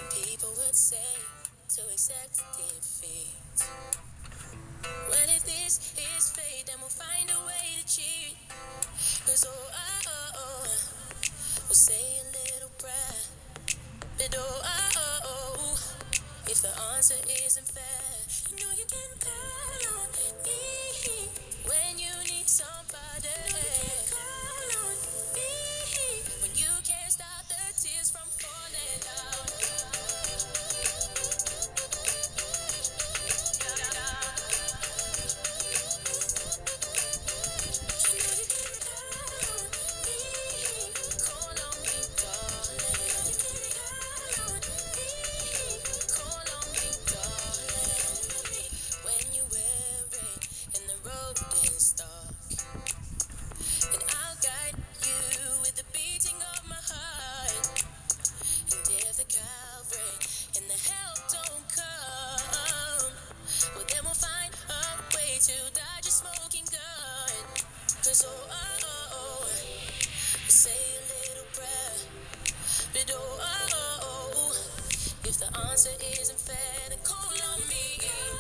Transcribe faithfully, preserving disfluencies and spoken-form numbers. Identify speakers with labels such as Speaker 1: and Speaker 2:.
Speaker 1: People would say to accept defeat. Well, if this is fate, then we'll find a way to cheat. Cause oh, oh, oh, oh, we'll say a little prayer. But oh, oh, oh, oh, if the answer isn't fair, you know you can call on me when you need somebody. You know you can call on me when you can't stop the tears from falling down. To dodge a smoking gun. Cause oh, oh, oh, oh, say a little prayer. But oh, oh, oh, oh, if the answer isn't fair, then call on me.